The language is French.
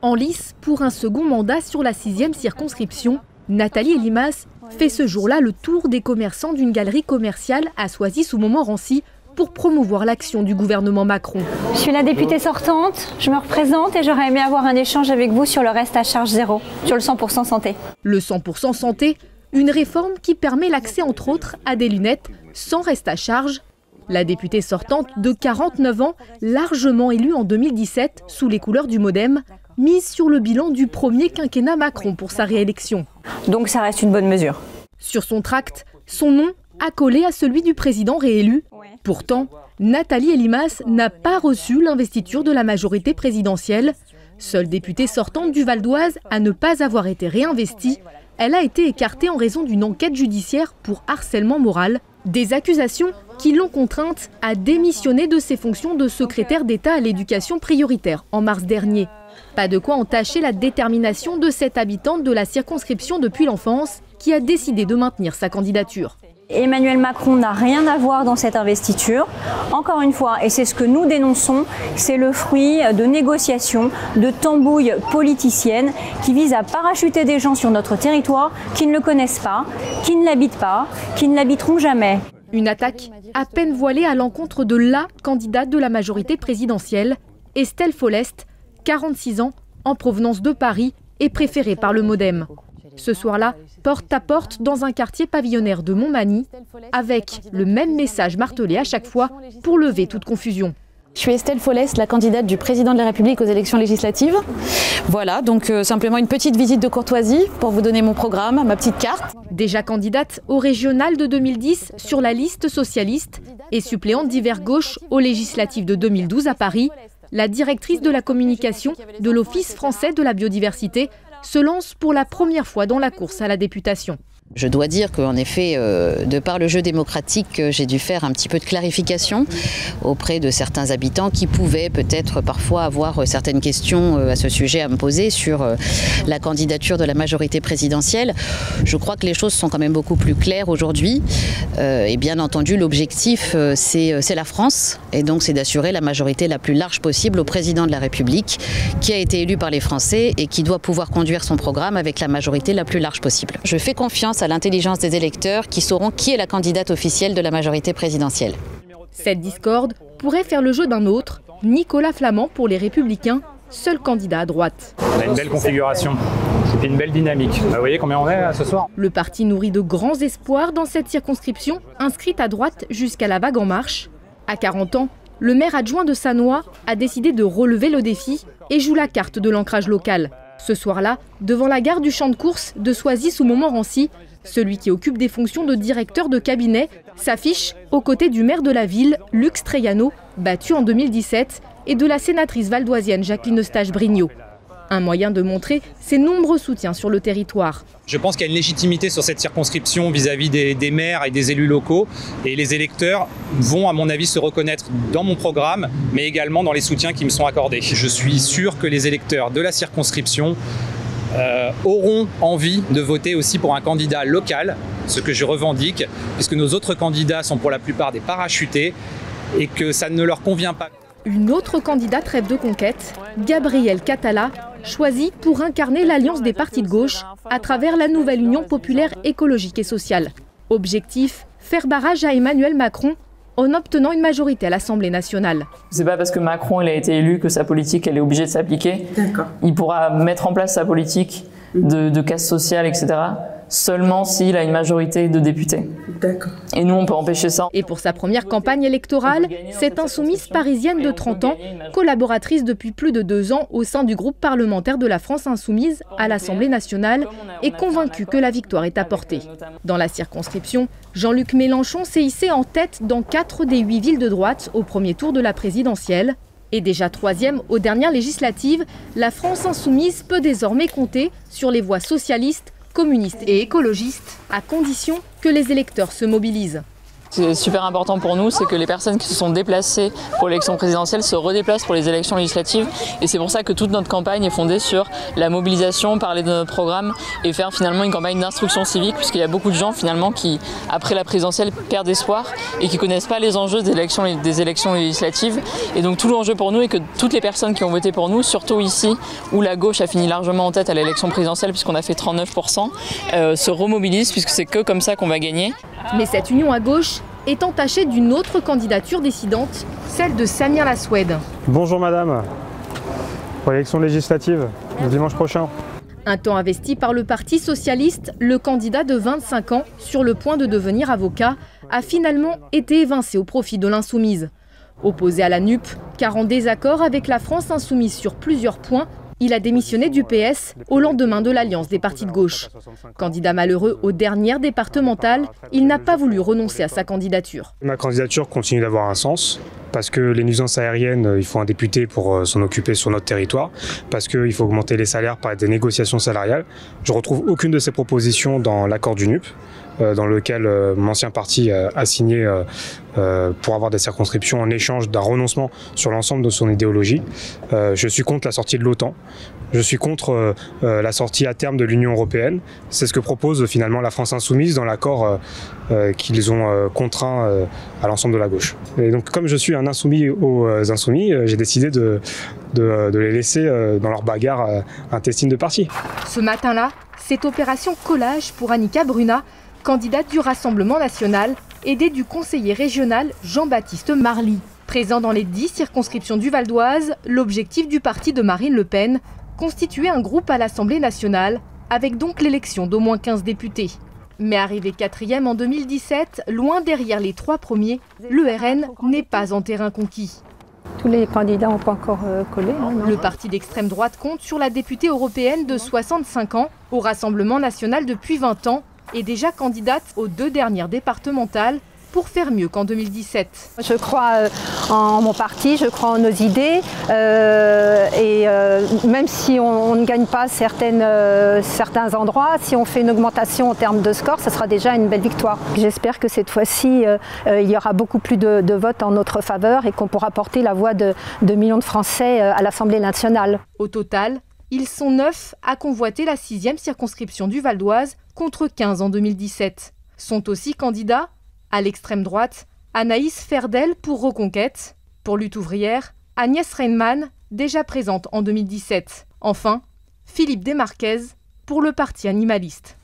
En lice pour un second mandat sur la 6e circonscription, Nathalie Elimas fait ce jour-là le tour des commerçants d'une galerie commerciale à Soisy-sous-Montmorency pour promouvoir l'action du gouvernement Macron. Je suis la députée sortante, je me représente et j'aurais aimé avoir un échange avec vous sur le reste à charge zéro, sur le 100% santé. Le 100% santé, une réforme qui permet l'accès entre autres à des lunettes sans reste à charge. La députée sortante de 49 ans, largement élue en 2017 sous les couleurs du MoDem, mise sur le bilan du premier quinquennat Macron pour sa réélection. Donc ça reste une bonne mesure. Sur son tract, son nom accolé à celui du président réélu. Pourtant, Nathalie Elimas n'a pas reçu l'investiture de la majorité présidentielle. Seule députée sortante du Val d'Oise à ne pas avoir été réinvestie, elle a été écartée en raison d'une enquête judiciaire pour harcèlement moral. Des accusations qui l'ont contrainte à démissionner de ses fonctions de secrétaire d'État à l'éducation prioritaire en mars dernier. Pas de quoi entacher la détermination de cette habitante de la circonscription depuis l'enfance qui a décidé de maintenir sa candidature. Emmanuel Macron n'a rien à voir dans cette investiture. Encore une fois, et c'est ce que nous dénonçons, c'est le fruit de négociations, de tambouilles politiciennes qui visent à parachuter des gens sur notre territoire qui ne le connaissent pas, qui ne l'habitent pas, qui ne l'habiteront jamais. Une attaque à peine voilée à l'encontre de la candidate de la majorité présidentielle, Estelle Follest, 46 ans, en provenance de Paris et préférée par le MoDem. Ce soir-là, porte à porte dans un quartier pavillonnaire de Montmagny, avec le même message martelé à chaque fois pour lever toute confusion. Je suis Estelle Follest, la candidate du président de la République aux élections législatives. Voilà, donc simplement une petite visite de courtoisie pour vous donner mon programme, ma petite carte. Déjà candidate au régional de 2010 sur la liste socialiste et suppléante d'hiver gauche aux législatives de 2012 à Paris, la directrice de la communication de l'Office français de la biodiversité se lance pour la première fois dans la course à la députation. Je dois dire qu'en effet, de par le jeu démocratique, j'ai dû faire un petit peu de clarification auprès de certains habitants qui pouvaient peut-être parfois avoir certaines questions à ce sujet à me poser sur la candidature de la majorité présidentielle. Je crois que les choses sont quand même beaucoup plus claires aujourd'hui. Et bien entendu, l'objectif, c'est la France. Et donc, c'est d'assurer la majorité la plus large possible au président de la République, qui a été élu par les Français et qui doit pouvoir conduire son programme avec la majorité la plus large possible. Je fais confiance à l'intelligence des électeurs qui sauront qui est la candidate officielle de la majorité présidentielle. Cette discorde pourrait faire le jeu d'un autre, Nicolas Flamand pour les Républicains, seul candidat à droite. On a une belle configuration et une belle dynamique. Vous voyez combien on est ce soir? Le parti nourrit de grands espoirs dans cette circonscription, inscrite à droite jusqu'à la vague en marche. À 40 ans, le maire adjoint de Sannois a décidé de relever le défi et joue la carte de l'ancrage local. Ce soir-là, devant la gare du champ de course de Soisy-sous-Montmorency, celui qui occupe des fonctions de directeur de cabinet s'affiche aux côtés du maire de la ville, Lux Traiano, battu en 2017, et de la sénatrice valdoisienne Jacqueline Eustache-Brignot. Un moyen de montrer ses nombreux soutiens sur le territoire. Je pense qu'il y a une légitimité sur cette circonscription vis-à-vis des maires et des élus locaux. Et les électeurs vont, à mon avis, se reconnaître dans mon programme, mais également dans les soutiens qui me sont accordés. Je suis sûr que les électeurs de la circonscription auront envie de voter aussi pour un candidat local, ce que je revendique, puisque nos autres candidats sont pour la plupart des parachutés et que ça ne leur convient pas. Une autre candidate rêve de conquête, Gabrielle Catala, choisie pour incarner l'alliance des partis de gauche à travers la nouvelle Union populaire écologique et sociale. Objectif, faire barrage à Emmanuel Macron en obtenant une majorité à l'Assemblée nationale. C'est pas parce que Macron il a été élu que sa politique elle est obligée de s'appliquer. Il pourra mettre en place sa politique de casse sociale, etc. seulement s'il a une majorité de députés. Et nous, on peut empêcher ça. Et pour sa première campagne électorale, cette insoumise parisienne de 30 ans, collaboratrice depuis plus de 2 ans au sein du groupe parlementaire de la France Insoumise à l'Assemblée nationale, est convaincue que la victoire est à portée. Dans la circonscription, Jean-Luc Mélenchon s'est hissé en tête dans 4 des 8 villes de droite au premier tour de la présidentielle. Et déjà 3e aux dernières législatives, la France Insoumise peut désormais compter sur les voix socialistes, communistes et écologistes, à condition que les électeurs se mobilisent. C'est super important pour nous, c'est que les personnes qui se sont déplacées pour l'élection présidentielle se redéplacent pour les élections législatives. Et c'est pour ça que toute notre campagne est fondée sur la mobilisation, parler de notre programme et faire finalement une campagne d'instruction civique, puisqu'il y a beaucoup de gens finalement qui, après la présidentielle, perdent espoir et qui ne connaissent pas les enjeux des élections législatives. Et donc tout l'enjeu pour nous est que toutes les personnes qui ont voté pour nous, surtout ici où la gauche a fini largement en tête à l'élection présidentielle puisqu'on a fait 39%, se remobilisent, puisque c'est que comme ça qu'on va gagner. Mais cette union à gauche est entachée d'une autre candidature décidante, celle de Samir Laswed. Bonjour madame, pour l'élection législative, le dimanche prochain. Un temps investi par le Parti socialiste, le candidat de 25 ans, sur le point de devenir avocat, a finalement été évincé au profit de l'Insoumise. Opposé à la NUP, car en désaccord avec la France Insoumise sur plusieurs points, il a démissionné du PS au lendemain de l'alliance des partis de gauche. Candidat malheureux aux dernières départementales, il n'a pas voulu renoncer à sa candidature. Ma candidature continue d'avoir un sens, parce que les nuisances aériennes, il faut un député pour s'en occuper sur notre territoire, parce qu'il faut augmenter les salaires par des négociations salariales. Je ne retrouve aucune de ces propositions dans l'accord du NUP, dans lequel mon ancien parti a signé pour avoir des circonscriptions en échange d'un renoncement sur l'ensemble de son idéologie. Je suis contre la sortie de l'OTAN. Je suis contre la sortie à terme de l'Union européenne. C'est ce que propose finalement la France Insoumise dans l'accord qu'ils ont contraint à l'ensemble de la gauche. Et donc comme je suis un insoumis aux insoumis, j'ai décidé de les laisser dans leur bagarre intestine de parti. Ce matin-là, c'est opération collage pour Annika Bruna, candidate du Rassemblement national, aidée du conseiller régional Jean-Baptiste Marly. Présent dans les 10 circonscriptions du Val d'Oise, l'objectif du parti de Marine Le Pen, constituer un groupe à l'Assemblée nationale, avec donc l'élection d'au moins 15 députés. Mais arrivé 4e en 2017, loin derrière les 3 premiers, le RN n'est pas en terrain conquis. Tous les candidats n'ont pas encore collé. Le parti d'extrême droite compte sur la députée européenne de 65 ans, au Rassemblement national depuis 20 ans, et déjà candidate aux 2 dernières départementales pour faire mieux qu'en 2017. Je crois en mon parti, je crois en nos idées même si on ne gagne pas certains endroits, si on fait une augmentation en termes de score, ça sera déjà une belle victoire. J'espère que cette fois-ci, il y aura beaucoup plus de votes en notre faveur et qu'on pourra porter la voix de millions de Français à l'Assemblée nationale. Au total, ils sont 9 à convoiter la 6e circonscription du Val d'Oise contre 15 en 2017. Sont aussi candidats à l'extrême droite, Anaïs Ferdel pour Reconquête. Pour Lutte ouvrière, Agnès Reinmann, déjà présente en 2017. Enfin, Philippe Desmarquez pour le parti animaliste.